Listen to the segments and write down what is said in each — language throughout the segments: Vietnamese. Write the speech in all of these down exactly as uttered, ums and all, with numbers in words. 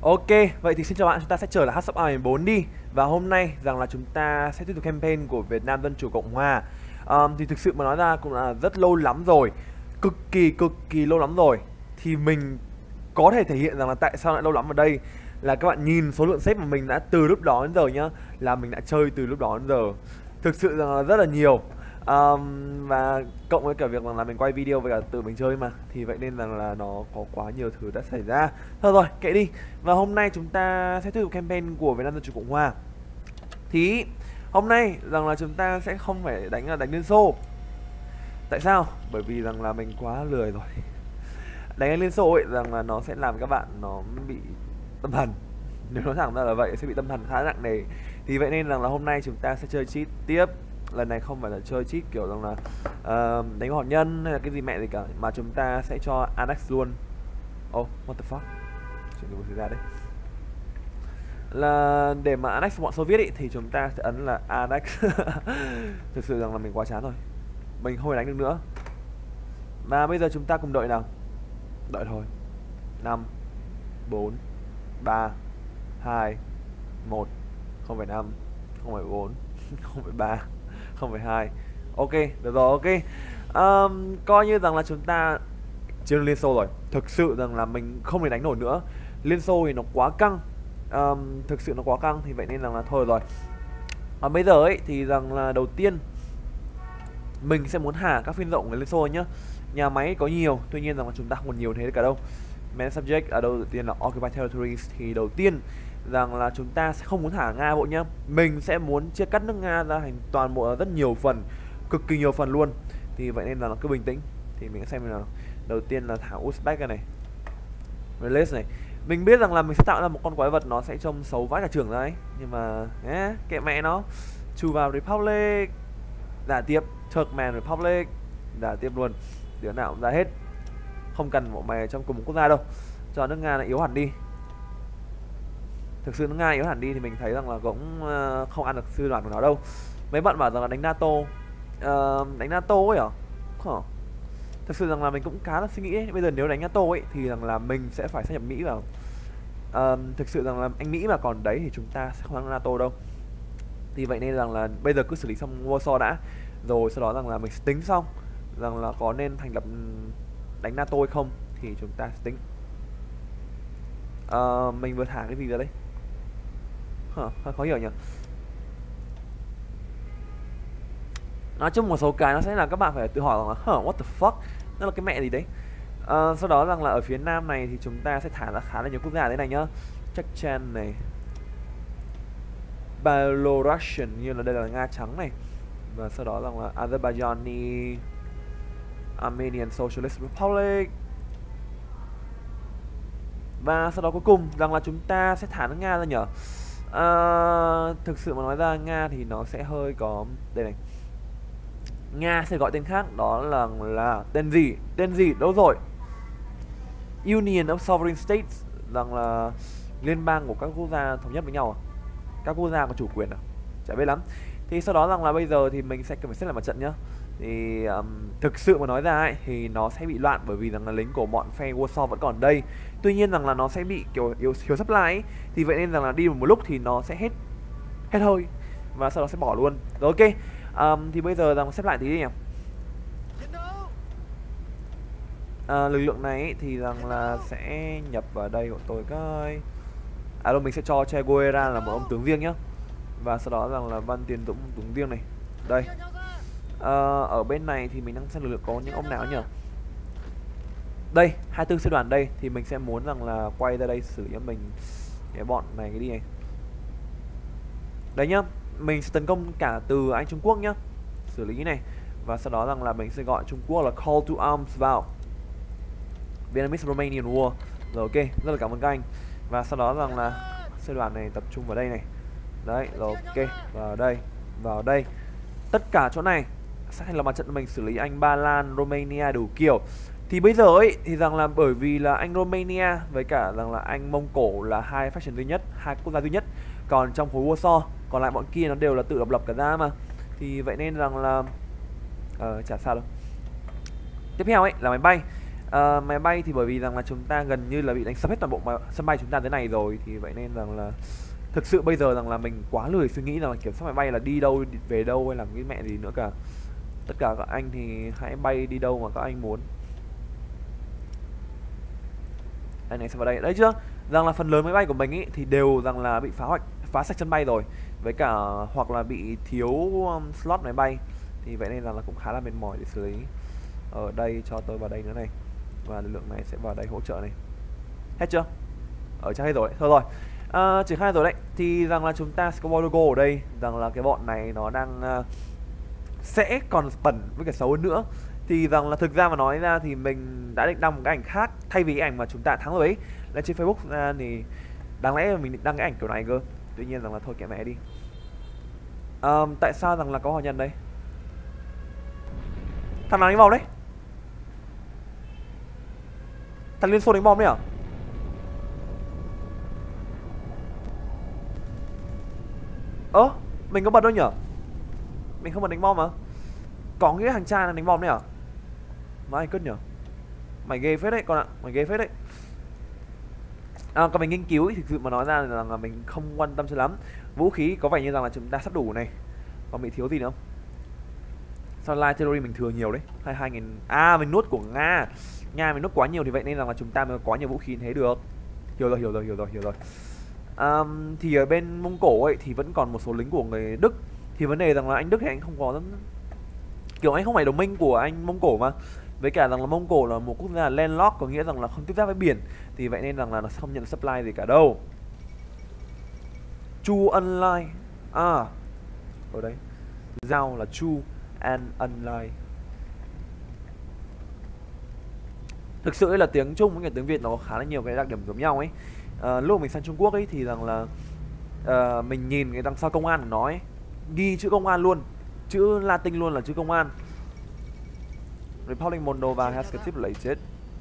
Ok, vậy thì xin chào bạn, chúng ta sẽ trở lại hát shop a mười bốn đi. Và hôm nay rằng là chúng ta sẽ tiếp tục campaign của Việt Nam Dân Chủ Cộng Hòa. um, Thì thực sự mà nói ra cũng là rất lâu lắm rồi, cực kỳ cực kỳ lâu lắm rồi. Thì mình có thể thể hiện rằng là tại sao lại lâu lắm ở đây là các bạn nhìn số lượng sếp mà mình đã từ lúc đó đến giờ nhá, là mình đã chơi từ lúc đó đến giờ. Thực sự rằng là rất là nhiều. Um, và cộng với cả việc rằng là mình quay video với cả tự mình chơi mà, thì vậy nên rằng là nó có quá nhiều thứ đã xảy ra. Thôi rồi, kệ đi. Và hôm nay chúng ta sẽ tiếp tục campaign của Việt Nam Dân Chủ Cộng Hòa. Thì hôm nay rằng là chúng ta sẽ không phải đánh là đánh Liên Xô. Tại sao? Bởi vì rằng là mình quá lười rồi. Đánh Liên Xô ấy rằng là nó sẽ làm các bạn nó bị tâm thần. Nếu nói thẳng ra là vậy, sẽ bị tâm thần khá nặng nề. Thì vậy nên rằng là hôm nay chúng ta sẽ chơi cheat tiếp. Lần này không phải là chơi cheat kiểu rằng là uh, đánh hạt nhân hay là cái gì mẹ gì cả, mà chúng ta sẽ cho Annex luôn. Oh, what the fuck? Chuyện gì xảy ra đấy? Là để mà Annex bọn Xô Viết ý, thì chúng ta sẽ ấn là Annex. Thực sự rằng là mình quá chán rồi, mình không thể đánh được nữa. Và bây giờ chúng ta cùng đợi nào. Đợi thôi. Năm, bốn, ba, hai, một. Không phải năm, không phải bốn, không phải ba, không phải hai. Ok, được rồi, ok. um, Coi như rằng là chúng ta chưa Liên Xô rồi. Thực sự rằng là mình không thể đánh nổi nữa. Liên Xô thì nó quá căng, um, thực sự nó quá căng. Thì vậy nên rằng là thôi rồi. Và bây giờ ấy thì rằng là đầu tiên mình sẽ muốn hạ các phiên rộng của Liên Xô nhá. Nhà máy có nhiều, tuy nhiên rằng là chúng ta không còn nhiều thế cả đâu. Main subject ở đâu đầu tiên là Occupy Territories. Thì đầu tiên rằng là chúng ta sẽ không muốn thả Nga bộ nhá. Mình sẽ muốn chia cắt nước Nga ra thành toàn bộ rất nhiều phần, cực kỳ nhiều phần luôn. Thì vậy nên là nó cứ bình tĩnh. Thì mình sẽ xem nào. Đầu tiên là thả Uzbek ra này, Release này. Mình biết rằng là mình sẽ tạo ra một con quái vật nó sẽ trông xấu vãi cả trưởng ra ấy, nhưng mà eh, kệ mẹ nó. Chuva Republic, đả tiếp Turkmen Republic, đả tiếp luôn. Đứa nào cũng ra hết, không cần bọn mày trong cùng một quốc gia đâu. Cho nước Nga này yếu hẳn đi. Thực sự nước Nga yếu hẳn đi thì mình thấy rằng là cũng uh, không ăn được sư đoàn của nó đâu. Mấy bạn bảo rằng là đánh NATO, uh, đánh NATO ấy hả? Huh. Thực sự rằng là mình cũng khá là suy nghĩ ấy. Bây giờ nếu đánh NATO ấy thì rằng là mình sẽ phải gia nhập Mỹ vào. uh, Thực sự rằng là anh Mỹ mà còn đấy thì chúng ta sẽ không thắng NATO đâu. Thì vậy nên rằng là bây giờ cứ xử lý xong Warsaw đã, rồi sau đó rằng là mình sẽ tính xong rằng là có nên thành lập đánh NATO hay không thì chúng ta sẽ tính. uh, Mình vừa thả cái gì ra đấy? Huh, hơi khó hiểu nhỉ. Nói chung một số cái nó sẽ là các bạn phải tự hỏi rằng là huh, what the fuck, nó là cái mẹ gì đấy. uh, Sau đó rằng là ở phía nam này thì chúng ta sẽ thả ra khá là nhiều quốc gia thế này nhá. Chechen này, Belarusian như là đây là Nga trắng này, và sau đó rằng là Azerbaijani, Armenian Socialist Republic. Và sau đó cuối cùng rằng là chúng ta sẽ thả nước Nga ra nhở. À, thực sự mà nói ra Nga thì nó sẽ hơi có đây này. Nga sẽ gọi tên khác, đó là là tên gì? Tên gì? Đâu rồi? Union of Sovereign States, rằng là liên bang của các quốc gia thống nhất với nhau à? Các quốc gia có chủ quyền à? Chả biết lắm. Thì sau đó rằng là bây giờ thì mình sẽ cần phải xếp lại mặt trận nhá. Thì um, thực sự mà nói ra ấy, thì nó sẽ bị loạn bởi vì rằng là lính của bọn phe Warsaw vẫn còn đây. Tuy nhiên rằng là nó sẽ bị kiểu yếu thiếu supply ấy. Thì vậy nên rằng là đi một lúc thì nó sẽ hết hết hơi và sau đó sẽ bỏ luôn. Rồi ok. Um, thì bây giờ rằng xếp lại tí đi nhỉ. À, lực lượng này ấy, thì rằng là sẽ nhập vào đây của tôi coi. À đâu, mình sẽ cho Che Guevara là một ông tướng riêng nhá. Và sau đó rằng là Văn Tiến Dũng tướng riêng này. Đây. À, ở bên này thì mình đang xem lực lượng có những ông nào nhỉ? Đây, hai mươi tư sư đoàn đây thì mình sẽ muốn rằng là quay ra đây xử cho mình cái bọn này cái đi này. Đấy nhá, mình sẽ tấn công cả từ Anh Trung Quốc nhá. Xử lý này. Và sau đó rằng là mình sẽ gọi Trung Quốc là call to arms vào Vietnamese Romanian War. Rồi ok, rất là cảm ơn các anh. Và sau đó rằng là sư đoàn này tập trung vào đây này. Đấy, rồi ok, vào đây, vào đây. Tất cả chỗ này sẽ thành là mặt trận mình xử lý Anh, Ba Lan, Romania đủ kiểu. Thì bây giờ ấy thì rằng là bởi vì là Anh Romania với cả rằng là Anh Mông Cổ là hai faction duy nhất, hai quốc gia duy nhất. Còn trong khối Warsaw còn lại bọn kia nó đều là tự độc lập cả ra mà. Thì vậy nên rằng là ờ, chả sao đâu. Tiếp theo ấy là máy bay. Ờ, máy bay thì bởi vì rằng là chúng ta gần như là bị đánh sập hết toàn bộ mà- sân bay chúng ta thế này rồi, thì vậy nên rằng là thực sự bây giờ rằng là mình quá lười suy nghĩ rằng là kiểm soát máy bay là đi đâu đi về đâu hay làm cái mẹ gì nữa cả. Tất cả các anh thì hãy bay đi đâu mà các anh muốn. Anh này sẽ vào đây đấy chưa, rằng là phần lớn máy bay của mình ý thì đều rằng là bị phá hoạch phá sạch sân bay rồi, với cả hoặc là bị thiếu um, slot máy bay, thì vậy nên rằng là cũng khá là mệt mỏi để xử lý. Ở đây cho tôi vào đây nữa này, và lực lượng này sẽ vào đây hỗ trợ này. Hết chưa? Ở chắc hết rồi, thôi rồi. À, triển khai rồi đấy. Thì rằng là chúng ta sẽ có logo ở đây, rằng là cái bọn này nó đang uh, sẽ còn bẩn với cả xấu hơn nữa. Thì rằng là thực ra mà nói ra thì mình đã định đăng một cái ảnh khác thay vì cái ảnh mà chúng ta thắng rồi ấy. Lên trên Facebook ra thì đáng lẽ là mình định đăng cái ảnh kiểu này cơ. Tuy nhiên rằng là thôi kệ mẹ đi. À, tại sao rằng là có hòa nhân đây? Thằng nào đánh bom đấy? Thằng Liên Xô đánh bom đấy à? Ơ, mình có bật đâu nhở? Mình không bật đánh bom mà. Có nghĩa thằng cha là đánh bom đấy à? Mà anh cất nhở? Mày ghê phết đấy con ạ, mày ghê phết đấy. À, còn mình nghiên cứu thì thực sự mà nói ra là, là mình không quan tâm cho lắm. Vũ khí có vẻ như rằng là chúng ta sắp đủ này. Còn bị thiếu gì nữa không? Sunlight Artillery mình thừa nhiều đấy, hai mươi hai nghìn. À, mình nuốt của Nga. Nga mình nuốt quá nhiều thì vậy nên rằng là chúng ta mới có nhiều vũ khí như thế được. Hiểu rồi, hiểu rồi, hiểu rồi, hiểu rồi. Um, thì ở bên Mông Cổ ấy thì vẫn còn một số lính của người Đức. Thì vấn đề rằng là anh Đức thì anh không có, kiểu anh không phải đồng minh của anh Mông Cổ mà. Với cả rằng là Mông Cổ là một quốc gia landlocked, có nghĩa rằng là không tiếp giáp với biển. Thì vậy nên rằng là nó không nhận supply gì cả đâu. Chu Online. À, ở đây Giao là Chu and Online. Thực sự là tiếng Trung với cả tiếng Việt nó có khá là nhiều cái đặc điểm giống nhau ấy. À, lúc mình sang Trung Quốc ấy thì rằng là à, mình nhìn cái đằng sau công an của nó ấy, ghi chữ công an luôn, chữ Latin luôn là chữ công an. Republic Moldova has capitulated.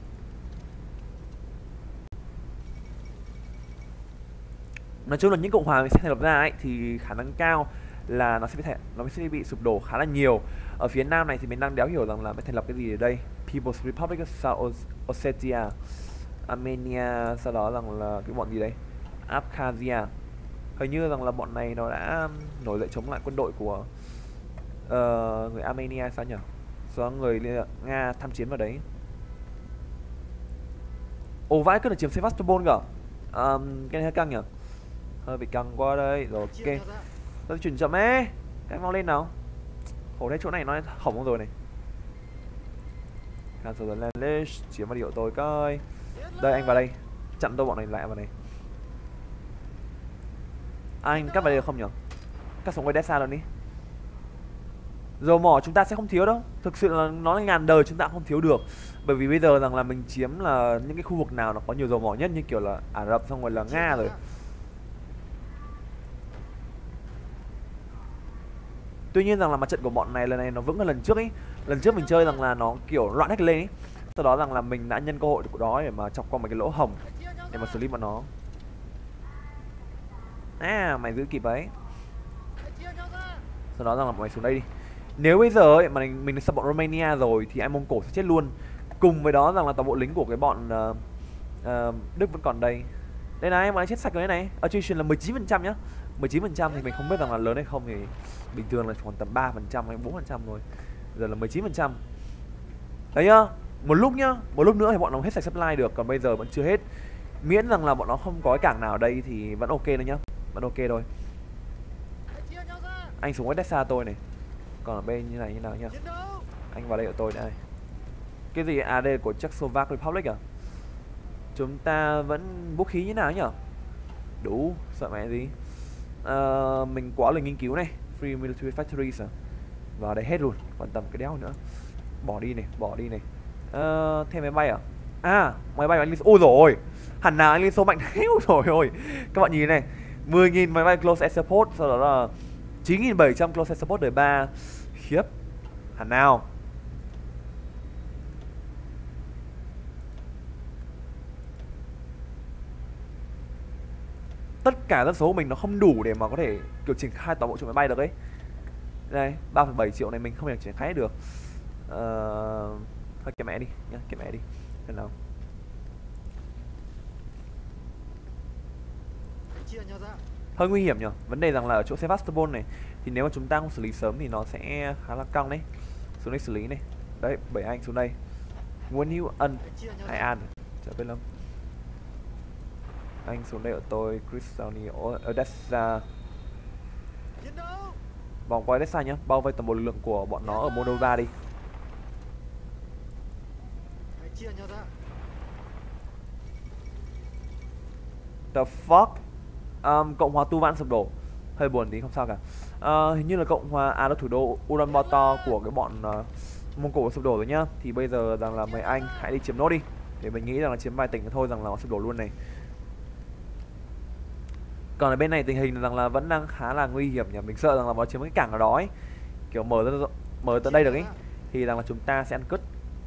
Nói chung là những cộng hòa mình sẽ thành lập ra ấy thì khả năng cao là nó sẽ bị nó sẽ bị sụp đổ khá là nhiều. Ở phía nam này thì mình đang đéo hiểu rằng là phải thành lập cái gì ở đây. People's Republic of South Ossetia, Armenia, sau đó rằng là cái bọn gì đấy, Abkhazia. Hình như rằng là bọn này nó đã nổi dậy chống lại quân đội của uh, người Armenia sao nhỉ? Sau đó người Nga tham chiến vào đấy. Ồ, vãi cứ là chiếm Sevastopol cả. Um, cái này hơi căng nhỉ? Hơi bị căng quá đây. Rồi ok. Tôi chuyển chậm ấy. Các anh mau lên nào. Hồi đấy chỗ này nó hỏng rồi này. Cancel the land list, chiếm vào điệu tôi coi. Đây anh vào đây. Chặn tôi bọn này lại vào này. Anh cắt vào đây được không nhỉ? Cắt xuống quay dead xa luôn đi. Dầu mỏ chúng ta sẽ không thiếu đâu. Thực sự là nó là ngàn đời chúng ta cũng không thiếu được. Bởi vì bây giờ rằng là mình chiếm là những cái khu vực nào nó có nhiều dầu mỏ nhất, như kiểu là Ả Rập xong rồi là Nga rồi. Tuy nhiên rằng là mặt trận của bọn này lần này nó vững hơn lần trước ấy. Lần trước mình chơi rằng là nó kiểu loạn hết lên ấy. Sau đó rằng là mình đã nhân cơ hội của đó để mà chọc qua mấy cái lỗ hồng để mà xử lý bọn nó. À, mày giữ kịp ấy. Sau đó rằng là mày xuống đây đi. Nếu bây giờ ấy mà mình, mình sắp bọn Romania rồi thì anh Mông Cổ sẽ chết luôn. Cùng với đó rằng là toàn bộ lính của cái bọn uh, uh, Đức vẫn còn đây. Đây này, bọn này chết sạch rồi đây này. Attrition là mười chín phần trăm nhá. mười chín phần trăm thì mình không biết rằng là lớn hay không, thì bình thường là khoảng tầm ba phần trăm hay bốn phần trăm thôi. Giờ là mười chín phần trăm. Đấy nhá, một lúc nhá, một lúc nữa thì bọn nó hết sạch supply được, còn bây giờ vẫn chưa hết. Miễn rằng là bọn nó không có cái cảng nào ở đây thì vẫn ok thôi nhá. Vẫn ok thôi. Anh xuống Odessa tôi này. Còn ở bên như này như nào nhá. Anh vào đây ở tôi đây. Cái gì a đê của Czechoslovak Republic à? Chúng ta vẫn vũ khí như nào nhỉ? Đủ, sợ mẹ gì. À, mình quá lời nghiên cứu này. Free military factories à? Vào đây hết luôn, quan tâm cái đéo nữa. Bỏ đi này, bỏ đi này. À, thêm máy bay à? À, máy bay của anh Liên Xô. Ôi rồi, hẳn nào anh Liên Xô mạnh héo rồi ôi. Các bạn nhìn này, mười nghìn máy bay close air support, sau đó là chín nghìn bảy trăm close air support đời ba. Khiếp. Hẳn nào. Tất cả dân số của mình nó không đủ để mà có thể kiểu triển khai toàn bộ chuỗi máy bay được ấy. Đây, ba phẩy bảy triệu này mình không thể triển khai được. Ờ... Thôi kệ mẹ đi nhá, kệ mẹ đi. Thế nào? Hơi nguy hiểm nhỉ. Vấn đề rằng là ở chỗ Sevastopol này thì nếu mà chúng ta không xử lý sớm thì nó sẽ khá là căng đấy. Xuống đây xử lý này. Đấy, bảy anh xuống đây. Nguyễn Hữu Ân, Hải An, chào Bên Lâm. Anh xuống đây ở tôi, Cristiani, Odessa. Vòng qua Odessa nhá, bao vây toàn bộ lực lượng của bọn nó ở Moldova đi. The fuck? Um, Cộng hòa Tuvan sụp đổ. Hơi buồn tí, không sao cả. Uh, hình như là Cộng hòa, à đó thủ đô Ulaanbaatar của cái bọn uh, Mông Cổ sụp đổ rồi nhá. Thì bây giờ rằng là mấy anh hãy đi chiếm nốt đi. Để mình nghĩ rằng là chiếm vài tỉnh thôi rằng là nó sụp đổ luôn này. Còn ở bên này tình hình rằng là vẫn đang khá là nguy hiểm nhỉ. Mình sợ rằng là nó chiếm cái cảng ở đó ấy. Kiểu mở ra, mở tới đây được ấy. Thì rằng là chúng ta sẽ ăn cứt.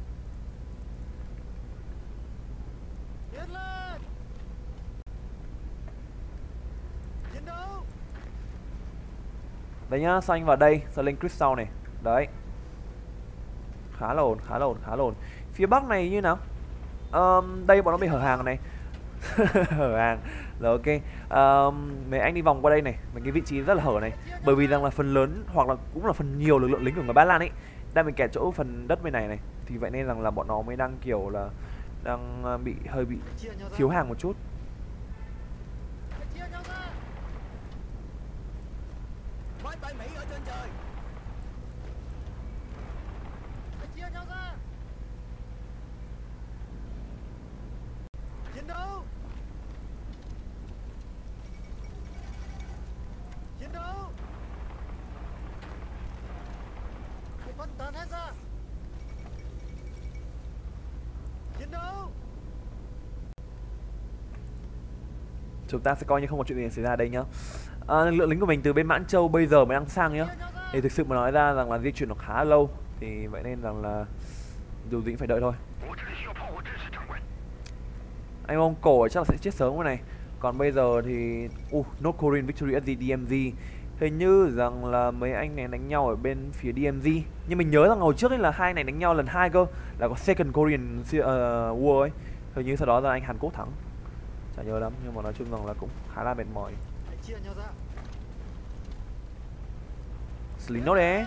Đấy nhá, sao anh vào đây, sao lên Crystal này. Đấy. Khá là ổn, khá là ổn, khá là ổn. Phía bắc này như nào? Um, đây bọn nó bị hở hàng này. Hở hàng. Rồi ok. Um, mấy anh đi vòng qua đây này, mấy cái vị trí rất là hở này. Bởi vì rằng là phần lớn hoặc là cũng là phần nhiều lực lượng lính của người Ba Lan ấy đang bị kẹt chỗ phần đất bên này này. Thì vậy nên rằng là bọn nó mới đang kiểu là đang bị hơi bị thiếu hàng một chút. Chúng ta sẽ coi như không có chuyện gì xảy ra đây nhá. À, lực lượng lính của mình từ bên Mãn Châu bây giờ mới đang sang nhá. Thì thực sự mà nói ra rằng là di chuyển nó khá lâu. Thì vậy nên rằng là dù gì cũng phải đợi thôi. Anh Mông Cổ chắc là sẽ chết sớm cái này. Còn bây giờ thì uh, North Korean victory at the đê em giê. Hình như rằng là mấy anh này đánh nhau ở bên phía đê em giê. Nhưng mình nhớ rằng hồi trước ấy là hai này đánh nhau lần hai cơ. Là có Second Korean uh, War ấy. Hình như sau đó là anh Hàn Quốc thắng. Chả nhớ lắm, nhưng mà nói chung rằng là cũng khá là mệt mỏi. Xử lý nốt đấy.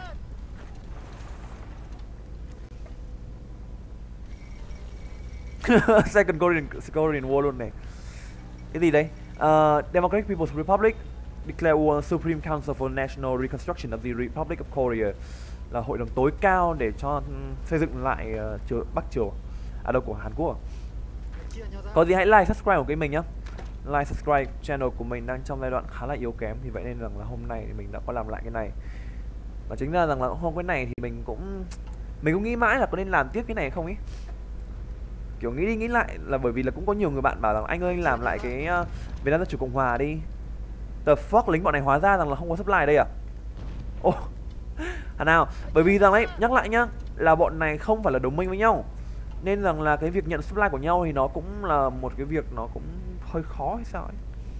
Second Korean, Korean War luôn này. Cái gì đây? Uh, Democratic People's Republic declare war on Supreme Council for National Reconstruction of the Republic of Korea. Là hội đồng tối cao để cho um, xây dựng lại uh, triều, Bắc Triều. À đâu, của Hàn Quốc à? Có gì hãy like, subscribe của kênh mình nhá. Like, subscribe, channel của mình đang trong giai đoạn khá là yếu kém. Thì vậy nên rằng là hôm nay thì mình đã có làm lại cái này. Và chính ra rằng là hôm cái này thì mình cũng Mình cũng nghĩ mãi là có nên làm tiếp cái này không ý. Kiểu nghĩ đi nghĩ lại là bởi vì là cũng có nhiều người bạn bảo rằng anh ơi anh làm lại cái uh, Việt Nam Dân Chủ Cộng Hòa đi. The fuck, lính bọn này hóa ra rằng là không có supply đây à? Ồ, oh. À nào, bởi vì rằng đấy, nhắc lại nhá, là bọn này không phải là đồng minh với nhau. Nên rằng là cái việc nhận supply của nhau thì nó cũng là một cái việc nó cũng hơi khó hay sao ấy.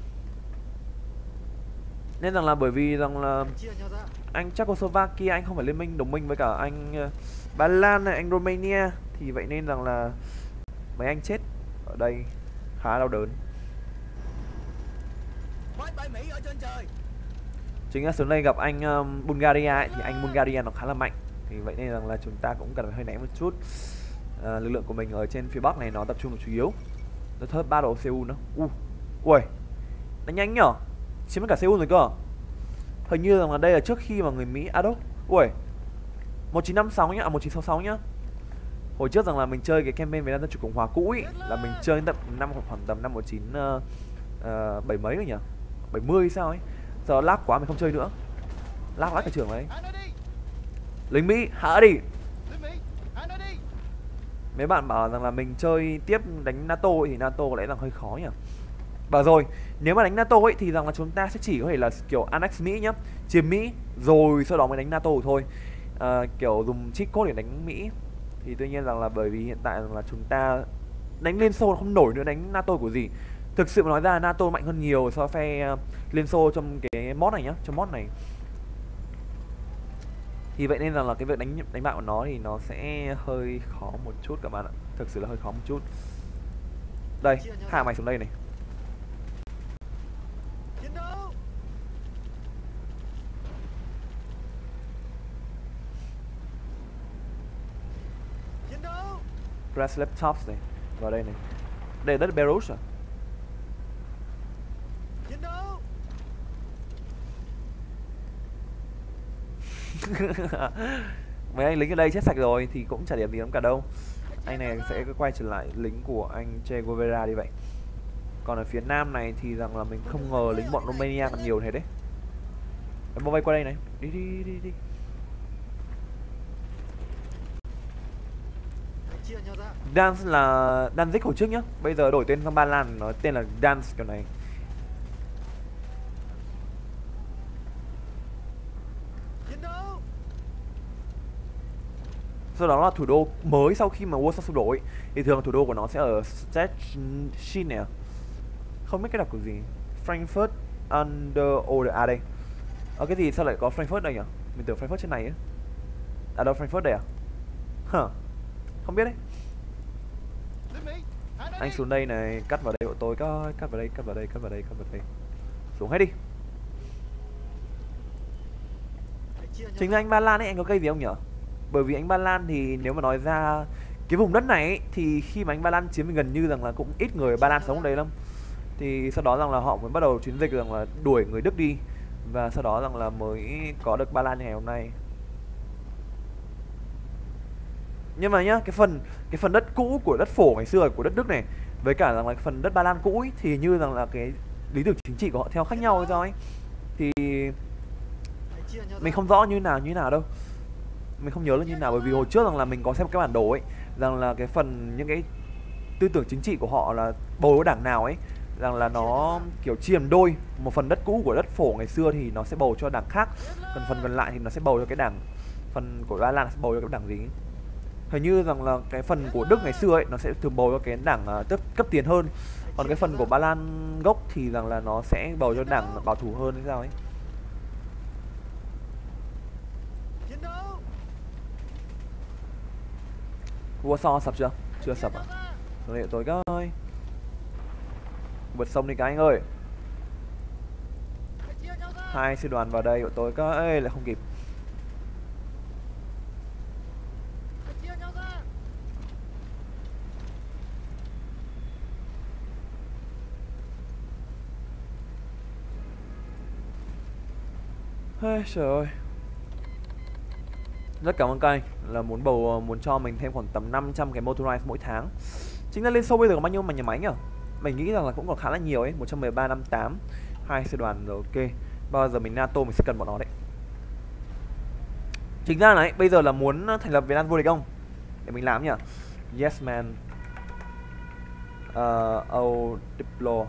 Nên rằng là bởi vì rằng là anh Czechoslovakia anh không phải liên minh đồng minh với cả anh uh, Ba Lan này, anh Romania. Thì vậy nên rằng là mấy anh chết ở đây khá đau đớn. Chính là xuống đây gặp anh um, Bulgaria ấy, thì anh Bulgaria nó khá là mạnh. Thì vậy nên rằng là chúng ta cũng cần phải hơi né một chút. À, lực lượng của mình ở trên phía bắc này nó tập trung vào chủ yếu. Nó thớt ba độ Seoul nữa. Uh. Ui, đánh nhanh nhở, chiếm cả Seoul rồi cơ. Hình như rằng là đây là trước khi mà người Mỹ à đâu. Ui, một chín năm sáu nhá, à một chín sáu sáu nhá. Hồi trước rằng là mình chơi cái campaign Việt Nam Dân Chủ Cộng Hòa cũ ý, là mình chơi đến tầm năm khoảng tầm năm một chín bảy mấy rồi nhỉ, bảy mươi sao ấy. Giờ lag quá mình không chơi nữa. Lag lắc cái trường đấy. Lính Mỹ hạ đi. Mấy bạn bảo rằng là mình chơi tiếp đánh NATO ấy, thì NATO có lẽ là hơi khó nhỉ. Và rồi, nếu mà đánh NATO ấy thì rằng là chúng ta sẽ chỉ có thể là kiểu annex Mỹ nhá, chiếm Mỹ rồi sau đó mới đánh NATO thôi. À, kiểu dùng cheat code để đánh Mỹ. Thì tuy nhiên rằng là bởi vì hiện tại rằng là chúng ta đánh Liên Xô không nổi nữa, đánh NATO của gì. Thực sự mà nói ra NATO mạnh hơn nhiều so với phe uh, Liên Xô trong cái mod này nhá, trong mod này. Thì vậy nên rằng là cái việc đánh đánh bại của nó thì nó sẽ hơi khó một chút các bạn ạ. thực sự là hơi khó một chút. Đây, hai mày xuống đây này. Press laptops này, vào đây này. Đây là đất Belarus à? Mấy anh lính ở đây chết sạch rồi thì cũng chả điểm gì lắm cả đâu. Anh này sẽ quay trở lại lính của anh Che Guevara đi vậy. Còn ở phía nam này thì rằng là mình không ngờ lính bọn Romania còn nhiều thế đấy. Em bao vây qua đây này. Đi đi đi đi. Dance là Danzig hồi trước nhá. Bây giờ đổi tên sang Ba Lan, nó tên là Dance kiểu này. Sau đó là thủ đô mới sau khi mà Warsaw sụp đổ ấy, thì thường thủ đô của nó sẽ ở Szczecin này. Không biết cái đọc của gì. Frankfurt under order à đây. Ở cái gì sao lại có Frankfurt đây nhỉ? Mình tưởng Frankfurt trên này ấy. À đâu, Frankfurt đây à? Hả? Huh. Không biết đấy. Anh xuống đây này, cắt vào đây của tôi, coi, cắt vào đây, cắt vào đây, cắt vào đây, cắt vào đây. Xuống hết đi. Chính là anh Ba Lan ấy, anh có cây gì không nhỉ? Bởi vì anh Ba Lan thì nếu mà nói ra cái vùng đất này ấy, thì khi mà anh Ba Lan chiếm thì gần như rằng là cũng ít người Ba Lan sống ở đây lắm. Thì sau đó rằng là họ mới bắt đầu chiến dịch rằng là đuổi người Đức đi. Và sau đó rằng là mới có được Ba Lan như ngày hôm nay. Nhưng mà nhá, cái phần cái phần đất cũ của đất phổ ngày xưa của đất Đức này với cả rằng là cái phần đất Ba Lan cũ ấy, thì như rằng là cái lý tưởng chính trị của họ theo khác nhau hay sao ấy. Thì mình không rõ như nào như nào đâu. Mình không nhớ là như nào, bởi vì hồi trước rằng là mình có xem cái bản đồ ấy, rằng là cái phần những cái tư tưởng chính trị của họ là bầu cái đảng nào ấy, rằng là nó kiểu chia làm đôi. Một phần đất cũ của đất phổ ngày xưa thì nó sẽ bầu cho đảng khác, còn phần còn lại thì nó sẽ bầu cho cái đảng, phần của Ba Lan sẽ bầu cho cái đảng gì ấy. Hình như rằng là cái phần của Đức ngày xưa ấy nó sẽ thường bầu cho cái đảng uh, cấp, cấp tiền hơn, còn cái phần của Ba Lan gốc thì rằng là nó sẽ bầu cho đảng bảo thủ hơn hay sao ấy. Warsaw sập chưa? Chưa sập à? Xuống đây tôi coi. Vượt sông đi cái anh ơi. Hai sư đoàn vào đây của tôi coi. Ê, lại không kịp. Ê, trời ơi. Rất cảm ơn các anh là muốn bầu muốn cho mình thêm khoảng tầm năm trăm cái motorized mỗi tháng. Chính là Liên Xô bây giờ có bao nhiêu mà nhà máy nhỉ? Mình nghĩ rằng là cũng còn khá là nhiều ấy, một trăm mười ba năm tám, hai sư đoàn rồi, ok. Bao giờ mình NATO mình sẽ cần bọn nó đấy. Chính ra này, bây giờ là muốn thành lập Việt Nam vô địch không? Để mình làm nhỉ? Yes man. Uh, oh, Diplo.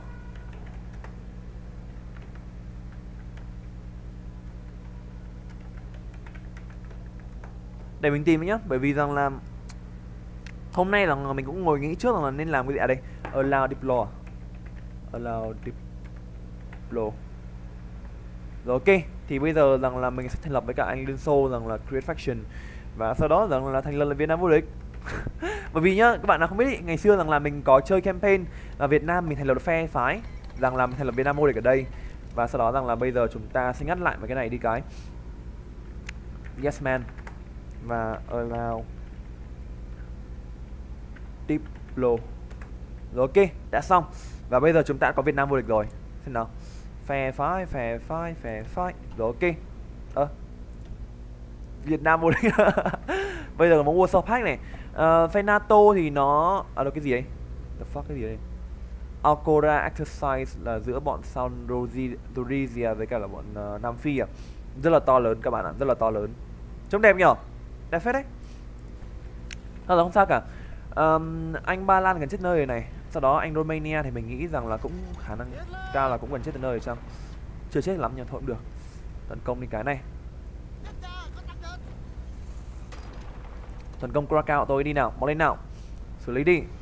Để mình tìm nhá, bởi vì rằng là hôm nay là mình cũng ngồi nghĩ trước rằng là nên làm cái gì ở đây. Allow Diplo. Allow Diplo. Rồi ok, thì bây giờ rằng là mình sẽ thành lập với cả anh Liên Xô rằng là Create Faction. Và sau đó rằng là thành lập là Việt Nam vô địch. Bởi vì nhá, các bạn nào không biết ý, ngày xưa rằng là mình có chơi campaign là Việt Nam mình thành lập phe phái, rằng là mình thành lập Việt Nam vô địch ở đây. Và sau đó rằng là bây giờ chúng ta sẽ ngắt lại mấy cái này đi cái. Yes man. Và allow Diplo. Rồi ok, đã xong. Và bây giờ chúng ta đã có Việt Nam vô địch rồi. Xem nào. Phe phái, phe phái, phe phái. Rồi ok. Ơ à. Việt Nam vô địch. Bây giờ có Warsaw Pact này. uh, Phe NATO thì nó... À đâu cái gì đấy? The fuck cái gì đây? Alcora exercise là giữa bọn South Rhodesia với cả là bọn uh, Nam Phi à. Rất là to lớn các bạn ạ, rất là to lớn. Trông đẹp nhở? Đẹp phết đấy. Thật là không sao cả. um, Anh Ba Lan gần chết nơi này. Sau đó anh Romania thì mình nghĩ rằng là cũng khả năng cao là cũng gần chết tới nơi rồi chăng? Chưa chết lắm nhưng thôi cũng được. Tấn công đi cái này. Tấn công Krakow của tôi đi nào, mau lên nào. Xử lý đi.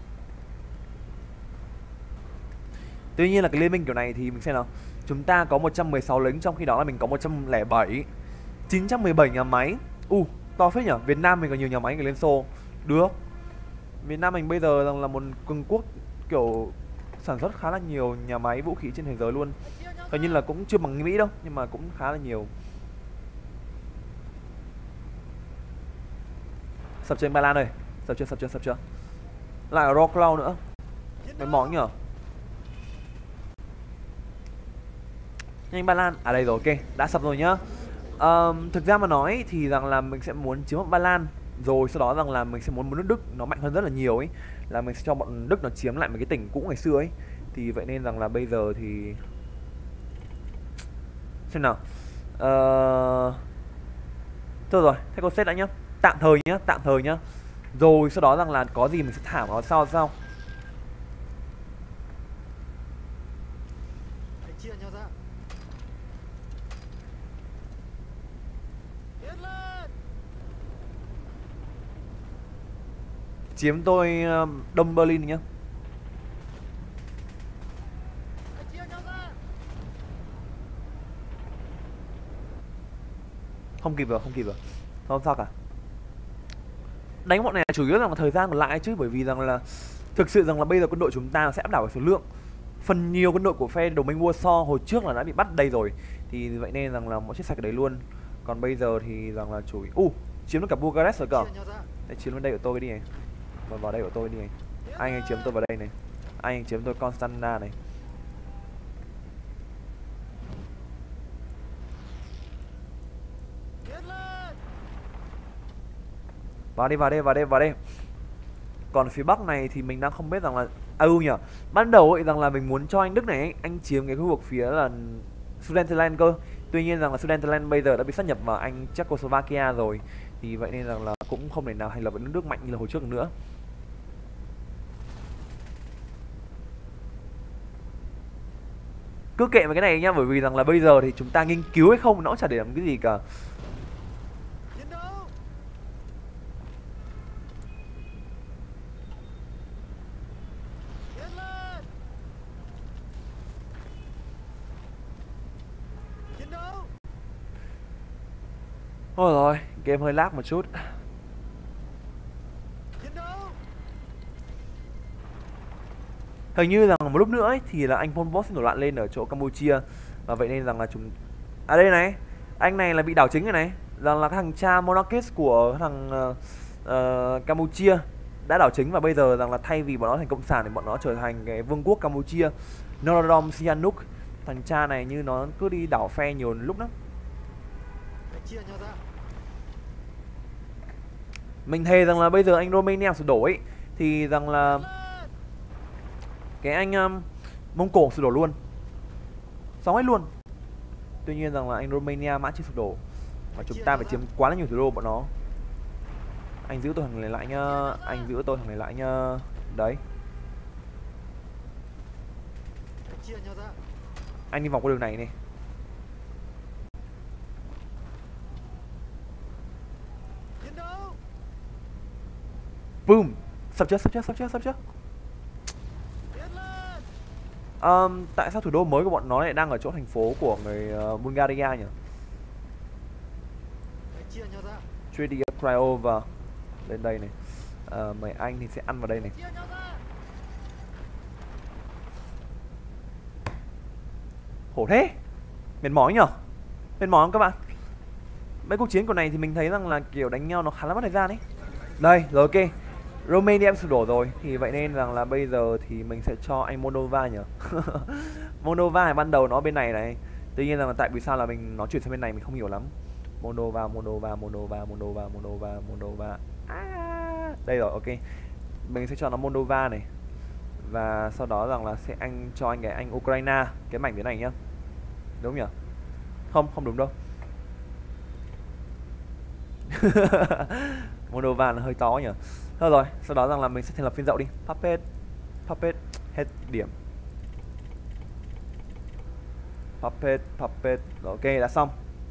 Tuy nhiên là cái liên minh kiểu này thì mình xem nào. Chúng ta có một trăm mười sáu lính, trong khi đó là mình có một trăm lẻ bảy. chín trăm mười bảy nhà máy. U, uh, to phết nhở. Việt Nam mình có nhiều nhà máy của Liên Xô. Được. Việt Nam mình bây giờ rằng là một cường quốc kiểu sản xuất khá là nhiều nhà máy vũ khí trên thế giới luôn. Hình như là cũng chưa bằng Mỹ đâu, nhưng mà cũng khá là nhiều. Sập trên Ba Lan rồi. Sập chưa, sập chưa, sập chưa. Lại ở Raw Cloud nữa. Mấy món nhở. Nhanh Ba Lan. À đây rồi, ok. Đã sập rồi nhá. um, Thực ra mà nói thì rằng là mình sẽ muốn chiếm Ba Lan. Rồi sau đó rằng là mình sẽ muốn một nước Đức nó mạnh hơn rất là nhiều ấy. Là mình sẽ cho bọn Đức nó chiếm lại mấy cái tỉnh cũ ngày xưa ấy. Thì vậy nên rằng là bây giờ thì xem nào. Ờ... Thôi rồi, thế cô set đã nhá. Tạm thời nhá, tạm thời nhá. Rồi sau đó rằng là có gì mình sẽ thả vào sau sau. Chiếm tôi Đông Berlin nhá. Không kịp rồi, không kịp rồi. Không sao cả. Đánh bọn này là chủ yếu là thời gian còn lại chứ, bởi vì rằng là thực sự rằng là bây giờ quân đội chúng ta sẽ áp đảo về số lượng. Phần nhiều quân đội của phe đồng minh Warsaw hồi trước là đã bị bắt đây rồi. Thì vậy nên rằng là mỗi chiếc sạch ở đấy luôn. Còn bây giờ thì rằng là chủ u uh, chiếm được cả Bucharest rồi cơ. Để chiếm lên đây của tôi đi này. Và vào đây của tôi đi này. Anh anh chiếm tôi vào đây này. Anh anh chiếm tôi Constanta này. Vào đi, vào đây, vào đây, vào đây. Còn phía Bắc này thì mình đang không biết rằng là à ừ nhỉ. Ban đầu ấy rằng là mình muốn cho anh Đức này anh chiếm cái khu vực phía là Sudetenland cơ. Tuy nhiên rằng là Sudetenland bây giờ đã bị sát nhập vào Anh Czechoslovakia rồi. Thì vậy nên rằng là cũng không thể nào thành lập một nước Đức mạnh như là hồi trước nữa. Cứ kệ với cái này nhá, bởi vì rằng là bây giờ thì chúng ta nghiên cứu hay không nó cũng chả để làm cái gì cả. Ôi rồi, game hơi lag một chút. Hình như rằng một lúc nữa ấy, thì là anh Pol Pot sẽ nổi loạn lên ở chỗ Campuchia. Và vậy nên rằng là chúng... À đây này, anh này là bị đảo chính rồi này. Rằng là cái thằng cha monarchist của thằng uh, uh, Campuchia đã đảo chính. Và bây giờ rằng là thay vì bọn nó thành cộng sản thì bọn nó trở thành cái vương quốc Campuchia, Norodom Sihanouk. Thằng cha này như nó cứ đi đảo phe nhiều lúc lắm. Mình thề rằng là bây giờ anh Romania sụp đổ ấy thì rằng là cái anh um, Mông Cổ sụp đổ luôn, xong hết luôn. Tuy nhiên rằng là anh Romania mãi chưa sụp đổ và chúng ta phải chiếm quá là nhiều thủ đô bọn nó. Anh giữ tôi thằng này lại nhá, anh giữ tôi thằng này lại nhá. Đấy, anh đi vòng qua đường này này. Boom, sắp chưa, sắp chưa, sắp chưa, sắp chưa. Um, tại sao thủ đô mới của bọn nó lại đang ở chỗ thành phố của người uh, Bulgaria nhỉ? Treaty of Craiova lên đây này. Uh, mấy anh thì sẽ ăn vào đây này. Khổ thế, mệt mỏi nhở? Mệt mỏi không các bạn? Mấy cuộc chiến của này thì mình thấy rằng là kiểu đánh nhau nó khá là mất thời gian ấy. Đây, rồi ok. Romania sụp đổ rồi, thì vậy nên rằng là bây giờ thì mình sẽ cho anh Moldova nhỉ. Moldova ban đầu nó bên này này. Tuy nhiên rằng là tại vì sao là mình nó chuyển sang bên này mình không hiểu lắm. Moldova, Moldova, Moldova, Moldova, Moldova, Moldova. À, đây rồi, ok. Mình sẽ cho nó Moldova này. Và sau đó rằng là sẽ anh cho anh cái anh Ukraine, cái mảnh phía này nhá. Đúng nhỉ? Không, không đúng đâu. Moldova nó hơi to nhỉ. Thôi rồi, sau đó rằng là mình sẽ thành lập phiên dậu đi. Puppet, Puppet, hết điểm. Puppet, Puppet, rồi, ok, đã xong.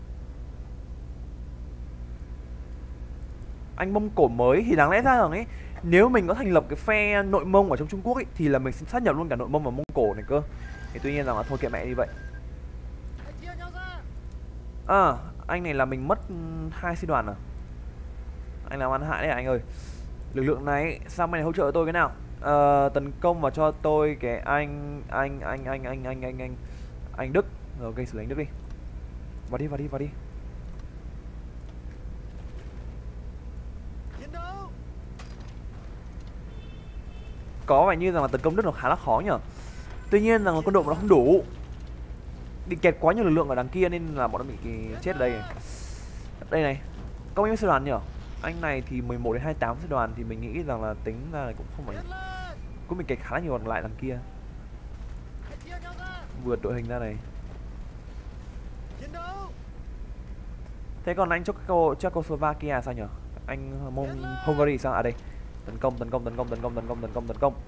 Anh Mông Cổ mới thì đáng lẽ ra rằng ấy, nếu mình có thành lập cái phe nội Mông ở trong Trung Quốc ấy, thì là mình sẽ sát nhập luôn cả nội Mông và Mông Cổ này cơ. Thì tuy nhiên rằng là thôi kệ mẹ đi vậy. À, anh này là mình mất hai sư đoàn à? Anh làm ăn hại đấy à anh ơi. Lực lượng này sang bên này hỗ trợ tôi cái nào? Ờ, tấn công và cho tôi cái anh anh anh anh anh anh anh anh anh Đức. Rồi ok, xử lý anh Đức đi. Vào đi, vào đi, vào đi. Có vẻ như rằng là tấn công Đức nó khá là khó nhở. Tuy nhiên rằng là quân đội nó không đủ. Bị kẹt quá nhiều lực lượng ở đằng kia nên là bọn nó bị chết ở đây này. Đây này. Có bao nhiêu sư đoàn nhỉ? Anh này thì mười một đến hai mươi tám sư đoàn thì mình nghĩ rằng là tính ra là cũng không phải, cũng bị kẹt khá là nhiều còn lại đằng kia. Vượt đội hình ra này. Thế còn anh Czech Czechoslovakia sao nhỉ? Anh Mông Hungary sao? À đây. Tấn công, tấn công, tấn công, tấn công, tấn công, tấn công, tấn công.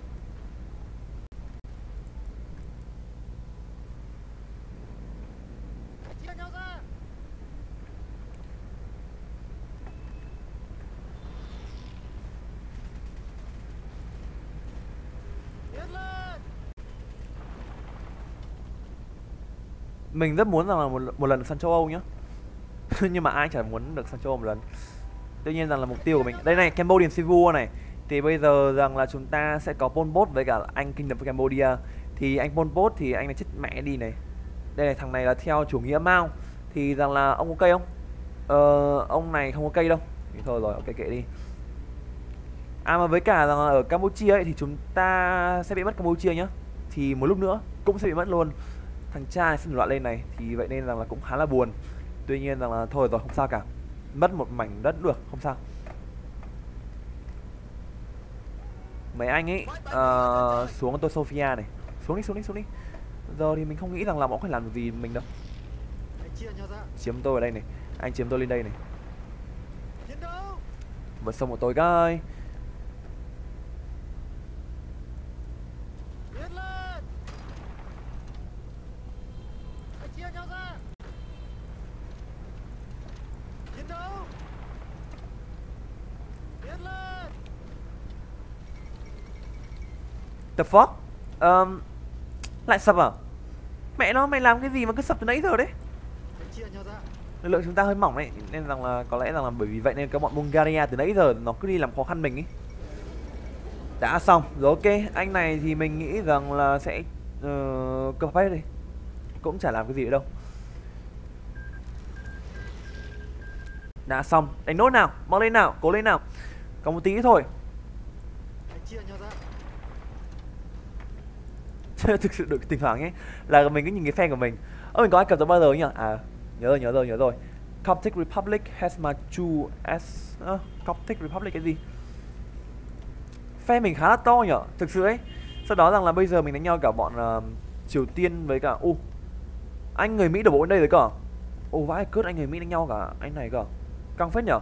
Mình rất muốn rằng là một, một lần sang châu Âu nhá. Nhưng mà ai chả muốn được sang châu Âu một lần. Tuy nhiên rằng là mục tiêu của mình đây này, Cambodian Civil War này. Thì bây giờ rằng là chúng ta sẽ có Pol Pot với cả anh Kingdom of Cambodia. Thì anh Pol Pot thì anh này chết mẹ đi này. Đây này, thằng này là theo chủ nghĩa Mao. Thì rằng là ông có cây không? Ờ, ông này không có cây đâu. Thì thôi rồi, ok kệ đi. À mà với cả rằng là ở Campuchia ấy thì chúng ta sẽ bị mất Campuchia nhá. Thì một lúc nữa cũng sẽ bị mất luôn. Thằng cha này sẽ loạn lên này. Thì vậy nên rằng là cũng khá là buồn. Tuy nhiên rằng là thôi rồi, không sao cả. Mất một mảnh đất được, không sao. Mấy anh ấy uh, xuống tôi Sofia này. Xuống đi, xuống đi, xuống đi. Giờ thì mình không nghĩ rằng là bọn có thể làm được gì mình đâu. Chiếm tôi ở đây này. Anh chiếm tôi lên đây này. Vượt sông của tôi coi. The fuck? Um, lại sập à? Mẹ nó, mày làm cái gì mà cứ sập từ nãy giờ đấy? Lực lượng chúng ta hơi mỏng đấy, nên rằng là có lẽ rằng là bởi vì vậy nên các bọn Bulgaria từ nãy giờ nó cứ đi làm khó khăn mình ấy. Đã xong, rồi ok, anh này thì mình nghĩ rằng là sẽ uh, cầm hết đi. Cũng chả làm cái gì nữa đâu. Đã xong, đánh nốt nào, mau lên nào, cố lên nào. Còn một tí thôi. Thực sự được thỉnh thoảng ấy là mình cứ nhìn cái fan của mình. Ơ mình có ai cầm tới bao giờ nhỉ? À nhớ rồi, nhớ rồi, nhớ rồi. Coptic Republic has Machu as uh, Coptic Republic cái gì? Fan mình khá là to nhở, thực sự ấy. Sau đó rằng là bây giờ mình đánh nhau cả bọn uh, Triều Tiên với cả u uh, anh người Mỹ đổ bộ đến đây rồi cơ. Ồ uh, vãi cướp, anh người Mỹ đánh nhau cả anh này cơ. Căng phết nhở.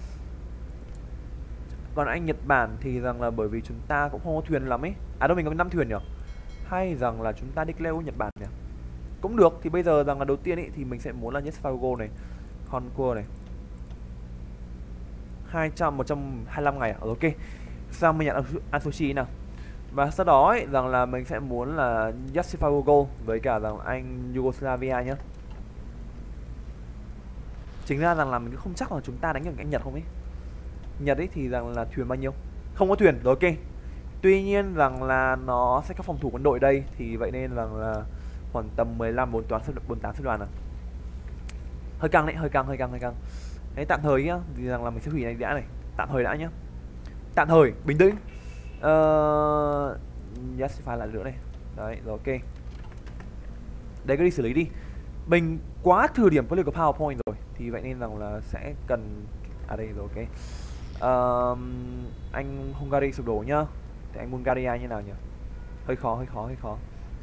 Còn anh Nhật Bản thì rằng là bởi vì chúng ta cũng không có thuyền lắm ấy. À đâu, mình có năm thuyền nhở. Hay rằng là chúng ta declare Nhật Bản nhỉ? Cũng được, thì bây giờ rằng là đầu tiên ý, thì mình sẽ muốn là Yesfago này, Conquer này, hai trăm, một trăm hai mươi lăm ngày à? Ok, sao mình nhận Ansochi nào. Và sau đó ấy, rằng là mình sẽ muốn là Yesfago với cả rằng anh Yugoslavia nhá. Chính ra rằng là mình cũng không chắc là chúng ta đánh được anh Nhật không ấy. Nhật ấy thì rằng là thuyền bao nhiêu? Không có thuyền, rồi ok. Tuy nhiên rằng là nó sẽ có phòng thủ quân đội đây. Thì vậy nên rằng là khoảng tầm mười lăm, bốn mươi tám sư đoàn à. Hơi căng đấy, hơi căng, hơi căng, hơi căng. Đấy tạm thời nhá, thì rằng là mình sẽ hủy này đã này. Tạm thời đã nhá. Tạm thời, bình tĩnh. Ờ... Yes, phải lại nữa này. Đấy, rồi ok. Đấy cứ đi xử lý đi. Mình quá thừa điểm political PowerPoint rồi. Thì vậy nên rằng là sẽ cần... À đây rồi ok. Uh, anh Hungary sụp đổ nhá. Thì anh Bulgaria như nào nhỉ? Hơi khó, hơi khó, hơi khó.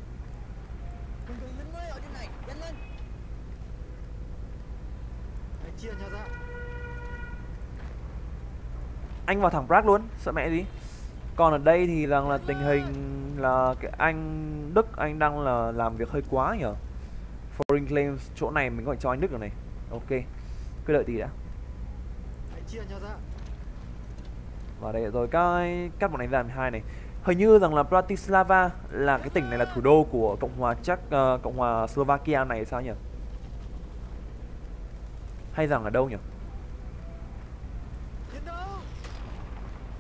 Anh vào thẳng Prague luôn, sợ mẹ gì. Còn ở đây thì rằng là tình hình là cái anh Đức anh đang là làm việc hơi quá nhỉ. Foreign claims chỗ này mình có phải cho anh Đức rồi này. Ok, cứ đợi tí đã. Vào đây rồi cái cắt bọn này ra mười hai này. Hình như rằng là Bratislava là cái tỉnh này là thủ đô của Cộng hòa Czech, uh, Cộng hòa Slovakia này sao nhỉ? Hay rằng ở đâu nhỉ?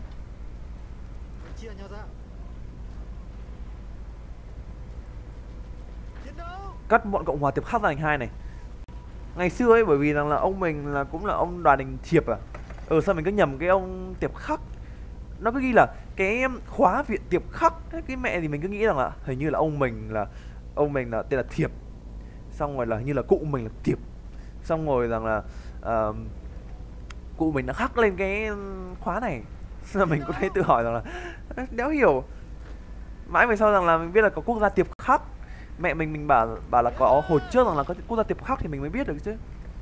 cắt bọn Cộng hòa Tiệp Khắc ra thành hai này. Ngày xưa ấy, bởi vì rằng là ông mình là cũng là ông Đoàn Đình Thiệp à. Ừ, sao mình cứ nhầm cái ông Tiệp Khắc. Nó cứ ghi là cái khóa viện Tiệp Khắc. Cái mẹ thì mình cứ nghĩ rằng là hình như là ông mình là ông mình là tên là Thiệp. Xong rồi là hình như là cụ mình là Tiệp. Xong rồi rằng là uh, cụ mình đã khắc lên cái khóa này. Xong rồi mình cũng thấy tự hỏi rằng là đéo hiểu. Mãi về sau rằng là mình biết là có quốc gia Tiệp Khắc. Mẹ mình mình bảo bảo là có hồi trước rằng là có quốc gia Tiệp Khắc thì mình mới biết được chứ.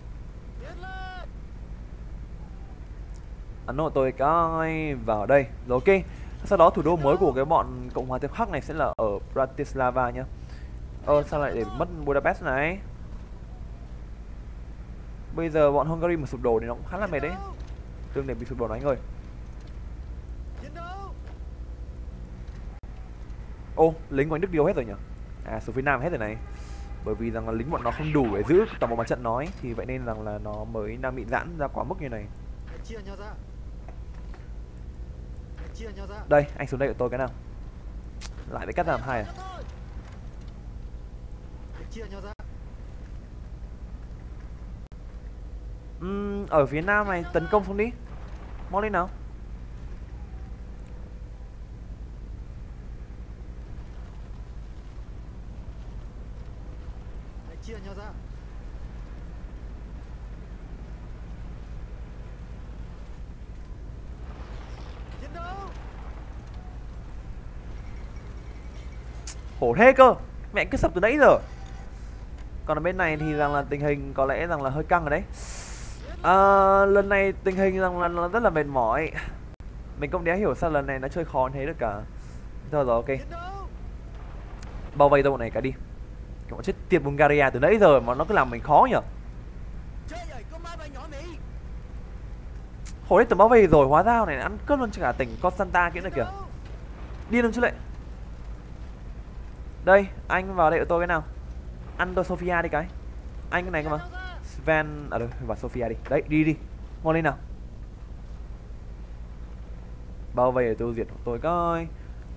Ấn Độ tôi coi vào đây rồi, ok. Sau đó thủ đô mới của cái bọn Cộng hòa Tiệp Khắc này sẽ là ở Bratislava nhá. Ơ sao lại để mất Budapest này? Bây giờ bọn Hungary mà sụp đổ thì nó cũng khá là mệt đấy. Đừng để bị sụp đổ này anh ơi. Ô, lính của anh Đức đi đâu hết rồi nhỉ? À, xuống phía Nam hết rồi này. Bởi vì rằng là lính bọn nó không đủ để giữ toàn bộ mặt trận nói, thì vậy nên rằng là nó mới đang bị giãn ra quá mức như này. Đây, anh xuống đây của tôi cái nào. Lại bị cắt ra làm hai à? Uhm, ở phía Nam này tấn công xuống đi. Mau lên nào. Khổ thế cơ. Mẹ cứ sập từ nãy giờ. Còn ở bên này thì rằng là tình hình có lẽ rằng là hơi căng rồi đấy. À, lần này tình hình rằng là nó rất là mệt mỏi. Mình không đéo hiểu sao lần này nó chơi khó như thế được cả. Thôi rồi, ok. Bao vây đâu này cả đi. Cái chết tiệt Bulgaria từ nãy giờ mà nó cứ làm mình khó nhở. Hồi đấy tầm bao vây rồi, hóa ra này ăn cướp luôn cho cả tỉnh Constanta kia này kìa. Điên không chứ lệ. Đây, anh vào đây của tôi cái nào. Ăn tôi Sofia đi cái. Anh cái này cơ mà. Sven, à đâu, vào Sofia đi. Đấy, đi đi. Mau lên nào. Bao vây để tiêu diệt của tôi coi.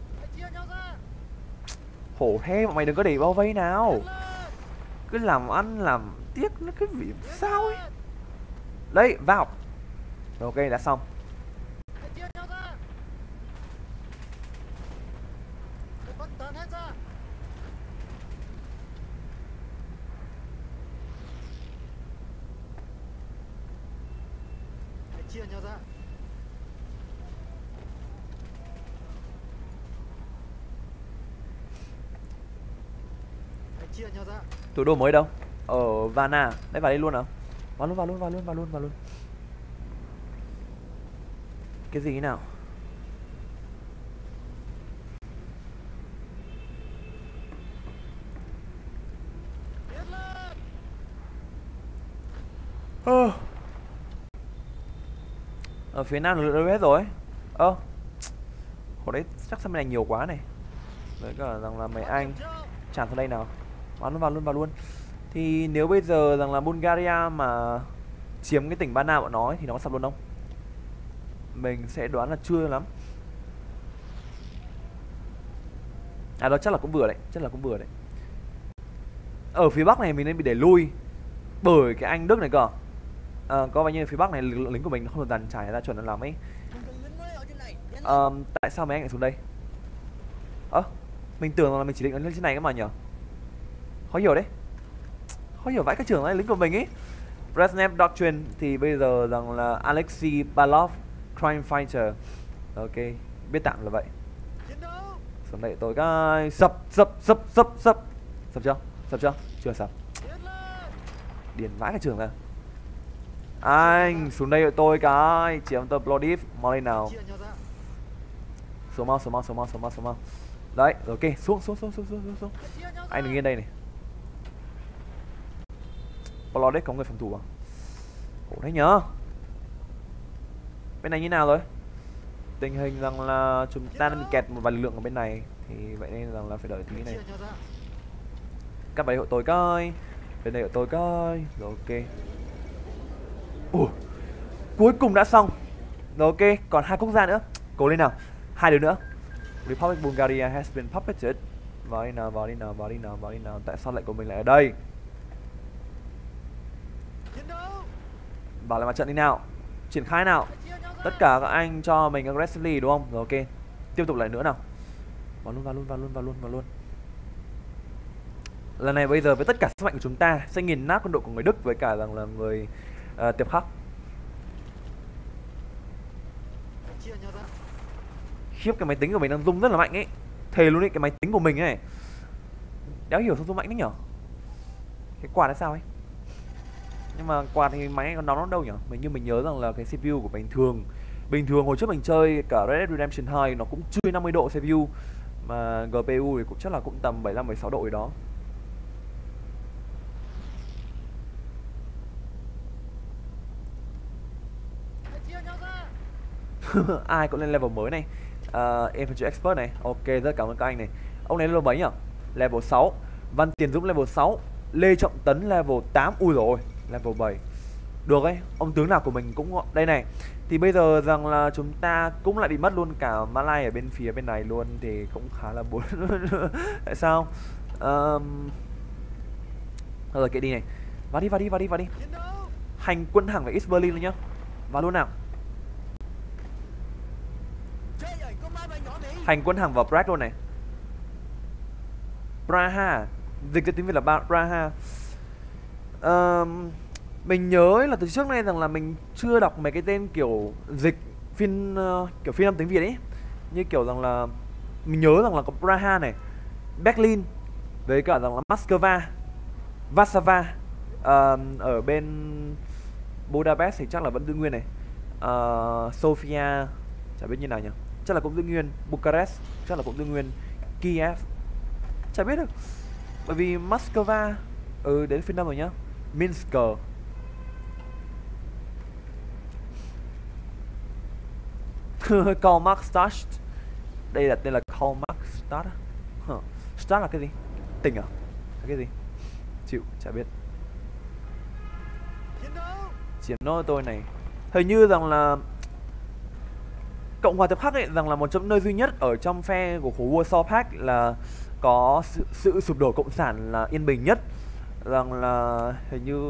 Khổ thế mà mày đừng có để bao vây nào. Cứ làm ăn làm tiếc nó cứ vì sao ấy. Đấy, vào. Rồi, ok, đã xong. Thủ đô mới đâu? Ở Varna. Đấy, vào đây luôn nào. Vào luôn, vào luôn, vào luôn, vào luôn, vào luôn. Cái gì nào? Oh. Ở phía Nam lực lượng hết rồi. Ơ oh. Hồi đấy chắc sao bên này nhiều quá này. Đấy cả rằng là mấy anh tràn xuống đây nào. Vào luôn, vào luôn, vào luôn. Thì nếu bây giờ rằng là Bulgaria mà chiếm cái tỉnh Varna bọn nó ấy, thì nó có sập luôn không? Mình sẽ đoán là chưa lắm. À đó chắc là cũng vừa đấy, chắc là cũng vừa đấy. Ở phía Bắc này mình nên bị để lui bởi cái anh Đức này cơ. À, có bao nhiêu phía Bắc này lực lượng lính của mình không được dàn trải ra chuẩn nó lắm ấy. À, tại sao mấy anh lại xuống đây? Ơ, à, mình tưởng là mình chỉ định lên trên này cơ mà nhở. Khó hiểu đấy. Khó hiểu vãi cái trưởng này lính của mình ấy. Brezhnev Doctrine thì bây giờ rằng là Alexei Balov Crime Fighter. Ok, biết tạm là vậy. Xuống đây tôi cái sập sập sập sập sập. Sập chưa? Sập chưa? Chưa sập. Điền vãi cái trường ra. Anh xuống đây tôi cái chiếm tờ Plovdiv, mau lên nào. Xuống mau, xuống mau, xuống mau, xuống mau, xuống mau. Đấy, ok, xuống xuống xuống xuống xuống xuống. Anh đừng yên đây này. Plovdiv có người phòng thủ à? Khổ đấy nhớ. Bên này như nào rồi? Tình hình rằng là chúng ta đang bị kẹt một vài lực lượng ở bên này, thì vậy nên rằng là phải đợi tí này. Các bạn hộ tôi coi. Bên đây của tôi coi. Rồi ok. Ủa, cuối cùng đã xong. Rồi ok, còn hai quốc gia nữa. Cố lên nào. Hai đứa nữa. Republic Bulgaria has been puppeted Vào đi nào, vào đi nào, vào đi nào, vào đi nào. Tại sao lại của mình lại ở đây? Vào lại mặt trận đi nào. Triển khai nào. Tất cả các anh cho mình aggressively đúng không? Rồi ok. Tiếp tục lại nữa nào. Vào luôn, vào luôn, vào luôn, vào luôn, vào luôn. Lần này bây giờ với tất cả sức mạnh của chúng ta sẽ nghiền nát quân đội của người Đức với cả rằng là người uh, Tiệp Khắc. Khiếp, cái máy tính của mình đang rung rất là mạnh ấy. Thề luôn ấy, cái máy tính của mình ấy. Đéo hiểu sao rung mạnh đấy nhở. Cái quạt là sao ấy. Nhưng mà quạt thì máy còn nóng nó đâu nhở. Mình như mình nhớ rằng là cái xê pê u của mình thường Bình thường hồi trước mình chơi cả Red Dead Redemption hai nó cũng chưa năm mươi độ xê pê u. Mà giê pê u thì cũng chắc là cũng tầm bảy mươi lăm bảy mươi sáu độ gì đó. Ai cũng lên level mới này. uh, Infantry Expert này. Ok, rất cảm ơn các anh này. Ông này level mấy nhỉ? Level sáu. Văn Tiền Dũng level sáu. Lê Trọng Tấn level tám. Ui rồi, level bảy. Được ấy, ông tướng nào của mình cũng đây này. Thì bây giờ rằng là chúng ta cũng lại bị mất luôn cả Malay ở bên phía bên này luôn. Thì cũng khá là buồn. Tại sao? um... Rồi kệ đi này. Vào đi, vào đi, vào đi, vào đi. Hành quân thẳng về East Berlin luôn nhá. Vào luôn nào. Hành quân thẳng vào Prague luôn này. Praha. Dịch ra tiếng Việt là Praha. um, Mình nhớ là từ trước nay rằng là mình chưa đọc mấy cái tên kiểu dịch phiên uh, kiểu phiên âm tiếng Việt ấy. Như kiểu rằng là mình nhớ rằng là có Praha này, Berlin với cả rằng là Moscow, Warsaw. uh, Ở bên Budapest thì chắc là vẫn giữ nguyên này. uh, Sofia chả biết như nào nhỉ, chắc là cũng giữ nguyên. Bucharest chắc là cũng giữ nguyên. Kiev chả biết được, bởi vì Moscow ừ đến phiên năm rồi nhá. Minsk. Karl Marx Stadt. Đây là tên là Karl Marx Stadt. huh. Stadt là cái gì? Tỉnh à? Là cái gì? Chịu, chả biết. Chiến đấu tôi này. Hình như rằng là Cộng hòa Tiệp Khắc ấy rằng là một trong nơi duy nhất ở trong phe của khối Warsaw Pact là có sự, sự sụp đổ cộng sản là yên bình nhất. Rằng là hình như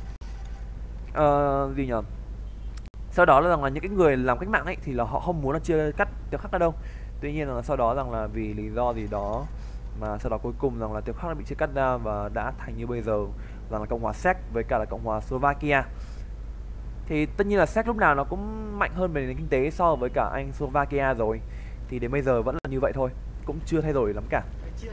uh, gì nhỉ? Sau đó là rằng là những cái người làm cách mạng ấy thì là họ không muốn là chia cắt Tiệp Khắc ra đâu. Tuy nhiên là sau đó rằng là vì lý do gì đó mà sau đó cuối cùng rằng là Tiệp Khắc đã bị chia cắt ra và đã thành như bây giờ rằng là Cộng hòa Séc với cả là Cộng hòa Slovakia. Thì tất nhiên là Séc lúc nào nó cũng mạnh hơn về nền kinh tế so với cả anh Slovakia rồi. Thì đến bây giờ vẫn là như vậy thôi, cũng chưa thay đổi lắm cả.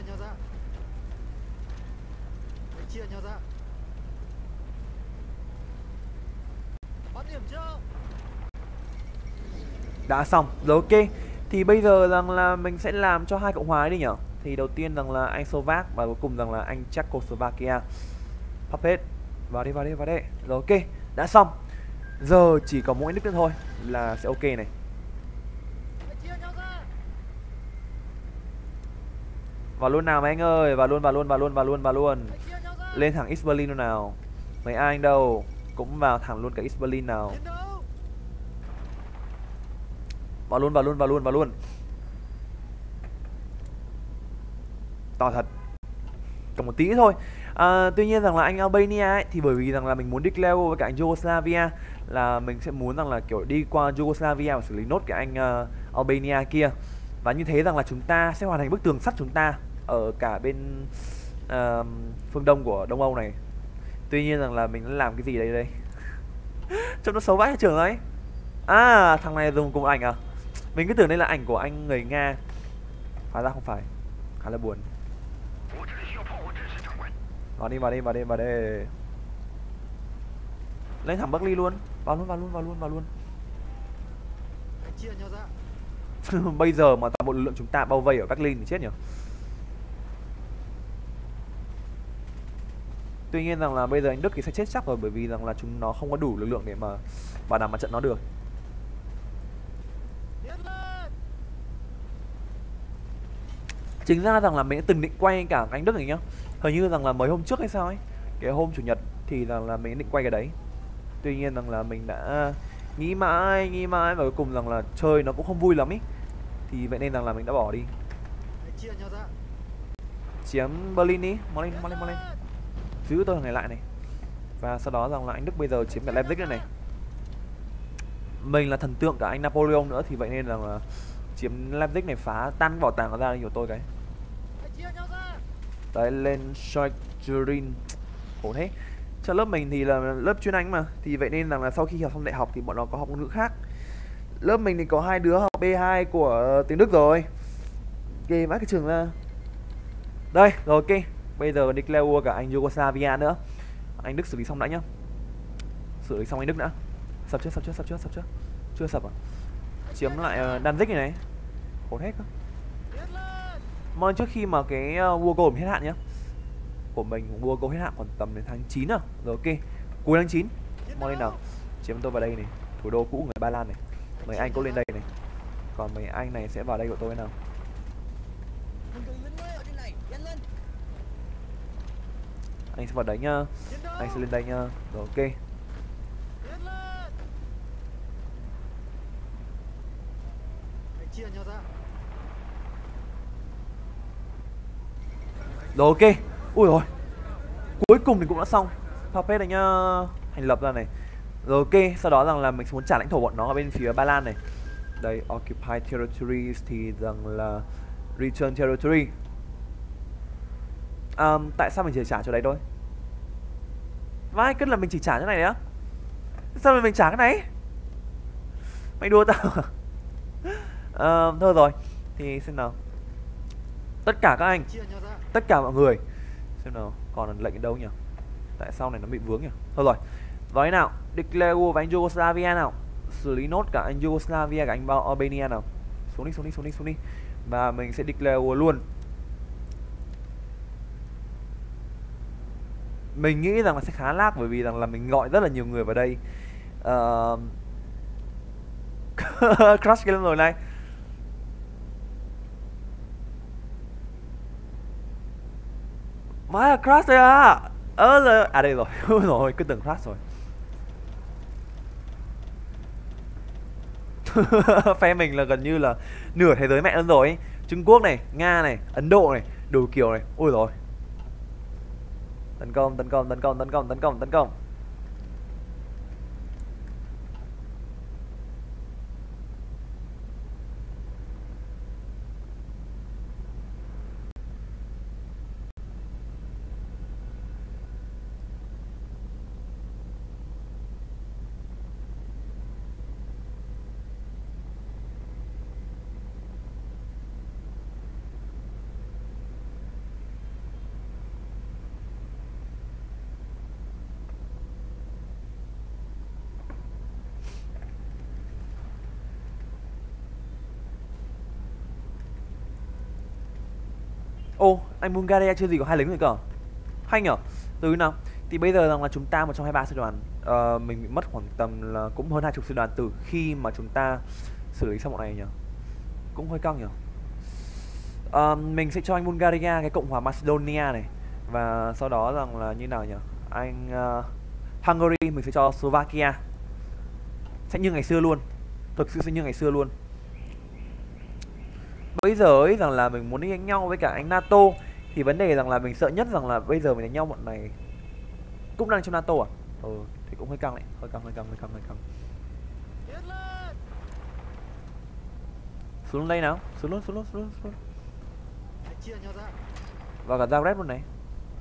Đã xong, rồi ok. Thì bây giờ rằng là mình sẽ làm cho hai cộng hòa ấy đi nhở. Thì đầu tiên rằng là anh Slovak và cuối cùng rằng là anh Czechoslovakia. Puppet, vào đi, vào đi, vào đi. Rồi ok, đã xong. Giờ chỉ có mỗi nước nữa thôi là sẽ ok này. Vào luôn nào mấy anh ơi, vào luôn, vào luôn, vào luôn, vào luôn, vào luôn. Lên thẳng East Berlin luôn nào. Mấy anh đâu, cũng vào thẳng luôn cả East Berlin nào. Vào luôn, vào luôn, vào luôn, vào luôn. To thật. Còn một tí thôi. à, Tuy nhiên rằng là anh Albania ấy, thì bởi vì rằng là mình muốn declare với cả anh Yugoslavia, là mình sẽ muốn rằng là kiểu đi qua Yugoslavia và xử lý nốt cái anh uh, Albania kia. Và như thế rằng là chúng ta sẽ hoàn thành bức tường sắt chúng ta ở cả bên uh, phương đông của Đông Âu này. Tuy nhiên rằng là mình đã làm cái gì đây đây. Trông nó xấu vãi trường ấy. À, thằng này dùng cùng ảnh à? Mình cứ tưởng đây là ảnh của anh người Nga. Hóa ra không phải. Khá là buồn. Vào đi, vào đi, vào đi, vào đi. Lên thẳng Bắc Ly luôn. Vào luôn, vào luôn, vào luôn, vào luôn. Bây giờ mà toàn bộ lực lượng chúng ta bao vây ở Berlin thì chết nhỉ. Tuy nhiên rằng là bây giờ anh Đức thì sẽ chết chắc rồi, bởi vì rằng là chúng nó không có đủ lực lượng để mà bảo đảm mặt trận nó được. Chính ra rằng là mình đã từng định quay cả anh Đức này nhá. Hình như rằng là mấy hôm trước hay sao ấy, cái hôm chủ nhật thì rằng là mình định quay cái đấy. Tuy nhiên rằng là mình đã nghĩ mãi, nghĩ mãi và cuối cùng rằng là chơi nó cũng không vui lắm ý. Thì vậy nên rằng là mình đã bỏ đi. chiếm Berlin đi, mau lên mau lên mau lên, giữ tôi thằng này lại này. Và sau đó rằng là anh Đức bây giờ chiếm cả Leipzig nữa này. Mình là thần tượng cả anh Napoleon nữa, thì vậy nên là chiếm Leipzig này, phá tan cái bảo tàng ra của tôi cái. Đấy, lên Schwerin. Khổ thế. Cho lớp mình thì là lớp chuyên Anh mà, thì vậy nên rằng là sau khi học xong đại học thì bọn nó có học ngôn ngữ khác. Lớp mình thì có hai đứa học B hai của tiếng Đức rồi. Ghê vãi cái trường ra. Đây, rồi ok. Bây giờ declare war cả anh Yugoslavia nữa. Anh Đức xử lý xong đã nhá. Xử lý xong anh Đức đã. Sập chưa, sập chưa, sập chưa, sập chưa? Chưa sập à? Chiếm lại uh, Danzig này này. Khổ hết cơ. Mà trước khi mà cái uh, war goal hết hạn nhá. Của mình war goal hết hạn còn tầm đến tháng chín à. Rồi ok. Cuối tháng chín. Mau lên nào. Chiếm tôi vào đây này. Thủ đô cũ người Ba Lan này. Mấy anh có lên đây này. Còn mấy anh này sẽ vào đây của tôi nào. Anh sẽ vào đấy nhá. Anh sẽ lên đây nhá. Rồi ok. Rồi ok. Ui rồi. Cuối cùng thì cũng đã xong. Puppet này nhá. Thành lập ra này. Rồi ok. Sau đó rằng là mình sẽ muốn trả lãnh thổ bọn nó ở bên phía Ba Lan này. Đây, Occupy Territories thì rằng là Return Territory. um, Tại sao mình chỉ trả cho đấy thôi? Vai cất là mình chỉ trả cái này đấy á? Sao mà mình trả cái này? Mày đùa tao à? uh, Thôi rồi. Thì xem nào. Tất cả các anh, tất cả mọi người. Xem nào, còn lệnh ở đâu nhỉ? Tại sao này nó bị vướng nhỉ? Thôi rồi. Nói nào, declare war với anh Yugoslavia nào. Xử lý nốt cả anh Yugoslavia, cả anh Albania nào. Xuống đi, xuống đi, xuống đi, xuống đi. Và mình sẽ declare war luôn. Mình nghĩ rằng là sẽ khá lag, bởi vì rằng là mình gọi rất là nhiều người vào đây. uh... Crash game rồi này. Má là crash rồi à. Ơ ờ, à đây rồi. Rồi, cứ tưởng crash rồi. Phe mình là gần như là nửa thế giới mẹ luôn rồi ấy. Trung Quốc này, Nga này, Ấn Độ này, đủ kiểu này. Ôi rồi. Tấn công, tấn công, tấn công, tấn công, tấn công, tấn công. Ô, oh, anh Bulgaria chưa gì có hai lính rồi cơ. Hay nhở? Từ nào? Thì bây giờ rằng là chúng ta một trong hai ba sư đoàn, uh, mình bị mất khoảng tầm là cũng hơn hai chục sư đoàn từ khi mà chúng ta xử lý xong bọn này nhỉ? Cũng hơi căng nhỉ? Uh, mình sẽ cho anh Bulgaria cái cộng hòa Macedonia này. Và sau đó rằng là như nào nhỉ? Anh uh, Hungary mình sẽ cho Slovakia. Sẽ như ngày xưa luôn. Thực sự sẽ như ngày xưa luôn. Bây giờ ấy rằng là mình muốn đi đánh nhau với cả anh NATO, thì vấn đề rằng là mình sợ nhất rằng là bây giờ mình đánh nhau bọn này cũng đang trong NATO à? Ừ, thì cũng hơi căng đấy, hơi căng, hơi căng, hơi căng, hơi căng. Xuống đây nào, xuống luôn, xuống luôn, xuống luôn, xuống luôn. Và cả Zagreb luôn này.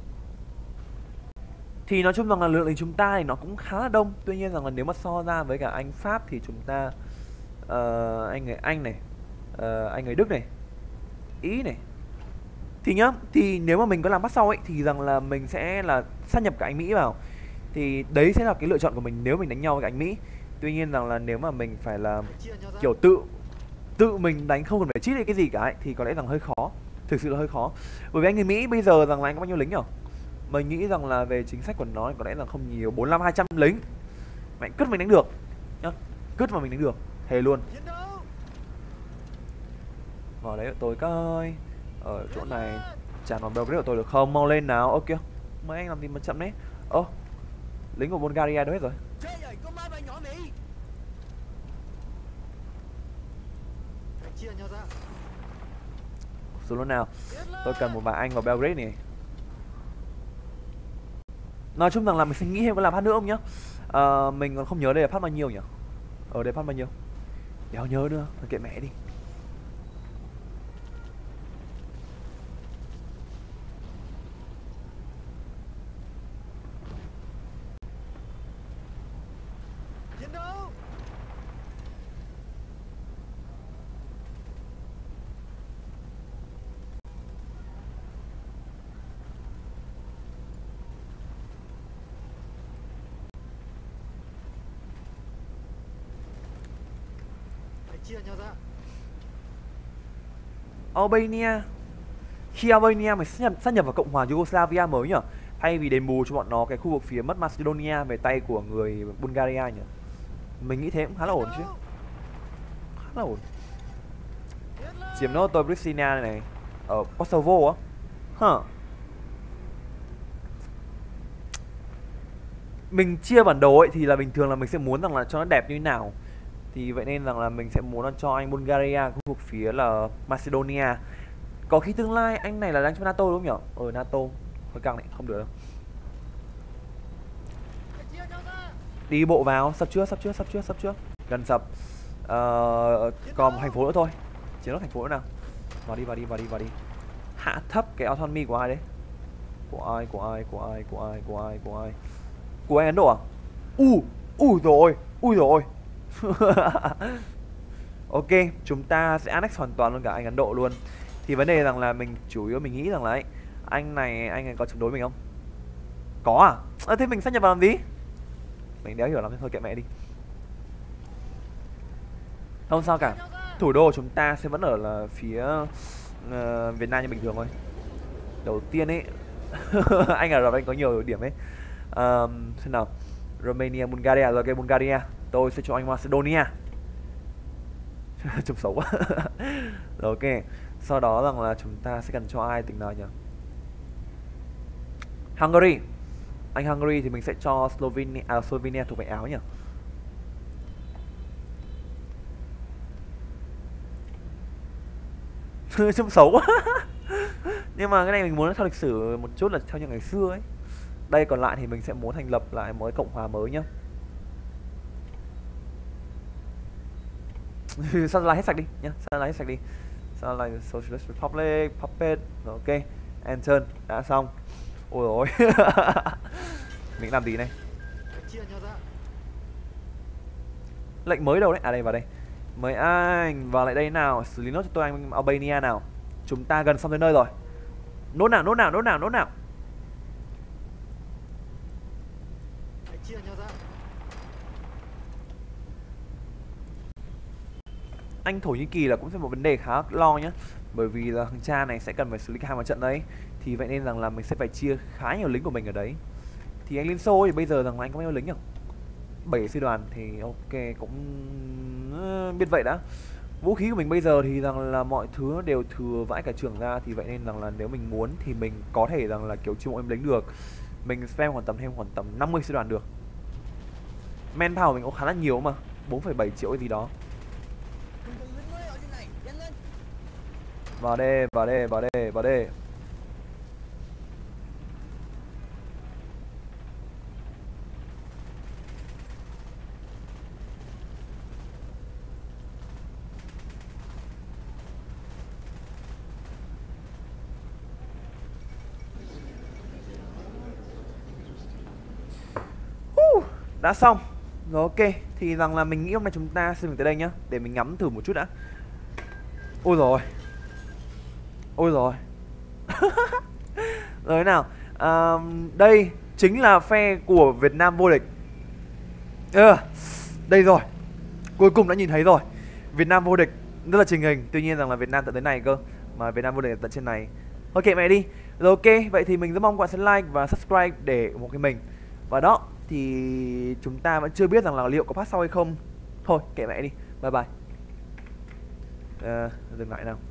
Thì nói chung rằng là lượng lính chúng ta thì nó cũng khá là đông. Tuy nhiên rằng là nếu mà so ra với cả anh Pháp thì chúng ta uh, anh người Anh này, uh, anh người Đức này, Ý này, thì nhá, thì nếu mà mình có làm bắt sau ấy thì rằng là mình sẽ là sát nhập cả anh Mỹ vào. Thì đấy sẽ là cái lựa chọn của mình nếu mình đánh nhau với cả anh Mỹ. Tuy nhiên rằng là nếu mà mình phải là kiểu tự tự mình đánh không cần phải cheat hay cái gì cả ấy, thì có lẽ rằng hơi khó. Thực sự là hơi khó. Bởi vì anh người Mỹ bây giờ rằng là anh có bao nhiêu lính nhỉ? Mình nghĩ rằng là về chính sách của nó có lẽ là không nhiều, bốn mươi lăm hai trăm lính. Mẹ cứt mình đánh được nhá. Cứt mà mình đánh được, thề luôn. Vào đấy của tôi coi. Ở chỗ này chả còn Belgrade của tôi được không? Mau lên nào. Ok. Mấy anh làm gì mà chậm đấy. Ơ, lính của Bulgaria đâu hết rồi? Xuống luôn nào. Tôi cần một vài anh vào Belgrade này. Nói chung rằng là mình sẽ nghĩ thêm có làm phát nữa không nhá. À, mình còn không nhớ đây là phát bao nhiêu nhỉ. Ở đây phát bao nhiêu. Đéo nhớ nữa, thôi kệ mẹ đi. chia nhau ra. Albania. Khi Albania mới sát nhập, sát nhập vào Cộng hòa Yugoslavia mới nhỉ? Thay vì đền bù cho bọn nó cái khu vực phía mất Macedonia về tay của người Bulgaria nhỉ? Mình nghĩ thế cũng khá là ổn chứ. Khá là ổn. Chiếm nốt tôi Pristina này này. Ở Kosovo á. Huh. Mình chia bản đồ ấy thì là bình thường là mình sẽ muốn rằng là cho nó đẹp như thế nào. Thì vậy nên rằng là mình sẽ muốn cho anh Bulgaria khu vực phía là Macedonia. Có khi tương lai anh này là đang trong NATO đúng không nhỉ? Ở NATO. Hơi căng này, không được đâu. Đi bộ vào, sắp chưa, sắp chưa, sắp chưa, sắp chưa. Gần sập. Ờ, còn một thành phố nữa thôi. Chiến đấu thành phố nữa nào. Vào đi, vào đi, vào đi, vào đi. Hạ thấp cái autonomy của ai đấy? Của ai, của ai, của ai, của ai, của ai, của ai? Của anh Ấn Độ à? U, ui rồi, ui rồi. Ok, chúng ta sẽ annex hoàn toàn luôn cả anh Ấn Độ luôn. Thì vấn đề rằng là mình chủ yếu mình nghĩ rằng là ấy, anh này anh này có chống đối mình không? Có à? À thế mình sát nhập vào làm gì? Mình đéo hiểu lắm, thôi kệ mẹ đi. Không sao cả. Thủ đô chúng ta sẽ vẫn ở là phía uh, Việt Nam như bình thường thôi. Đầu tiên ấy anh Ả Rập anh có nhiều điểm ấy. Um, xem nào. Romania, Bulgaria, rồi cái Bulgaria. Tôi sẽ cho anh Macedonia. Trông xấu quá. Rồi ok. Sau đó rằng là chúng ta sẽ cần cho ai tỉnh nào nhỉ? Hungary. Anh Hungary thì mình sẽ cho Slovenia, à, Slovenia thuộc về Áo nhỉ? Trông xấu quá. Nhưng mà cái này mình muốn theo lịch sử một chút là theo như ngày xưa ấy. Đây còn lại thì mình sẽ muốn thành lập lại một cộng hòa mới nhá. Sao lại hết sạch đi nhá, sao lại hết sạch đi. Sao lại Socialist Republic, Puppet, ok, Enter, đã xong. Ôi rồi. Mình làm gì này? Lệnh mới đâu đấy? À đây, vào đây. Mời anh vào lại đây nào, xử lý nốt cho tôi anh Albania nào. Chúng ta gần xong tới nơi rồi. Nốt nào, nốt nào, nốt nào, nốt nào. Anh Thổ Nhĩ Kỳ là cũng sẽ một vấn đề khá lo nhá. Bởi vì là thằng cha này sẽ cần phải xử lý hai mặt trận đấy. Thì vậy nên rằng là mình sẽ phải chia khá nhiều lính của mình ở đấy. Thì anh Liên Xô thì bây giờ rằng là anh có bao nhiêu lính nhỉ? bảy sư đoàn thì ok, cũng biết vậy đã. Vũ khí của mình bây giờ thì rằng là mọi thứ đều thừa vãi cả trường ra. Thì vậy nên rằng là nếu mình muốn thì mình có thể rằng là kiểu chiêu mộ em lính được. Mình spam khoảng tầm thêm khoảng tầm năm mươi sư đoàn được. Manpower mình cũng khá là nhiều mà, bốn phẩy bảy triệu cái gì đó. Vào đây, vào đây, vào đây, vào đây. Uh, đã xong. Rồi ok, thì rằng là mình nghĩ hôm nay chúng ta sẽ dừng tới đây nhá, để mình ngắm thử một chút đã. Ôi rồi. Ôi rồi. Rồi nào, à, đây chính là phe của Việt Nam vô địch. à, Đây rồi. Cuối cùng đã nhìn thấy rồi. Việt Nam vô địch. Rất là trình hình. Tuy nhiên rằng là Việt Nam tận tới này cơ, mà Việt Nam vô địch tận trên này. Ok mẹ đi. Rồi ok, vậy thì mình rất mong các bạn sẽ like và subscribe để ủng hộ cái mình. Và đó, thì chúng ta vẫn chưa biết rằng là liệu có phát sau hay không. Thôi kệ mẹ đi. Bye bye. à, Dừng lại nào.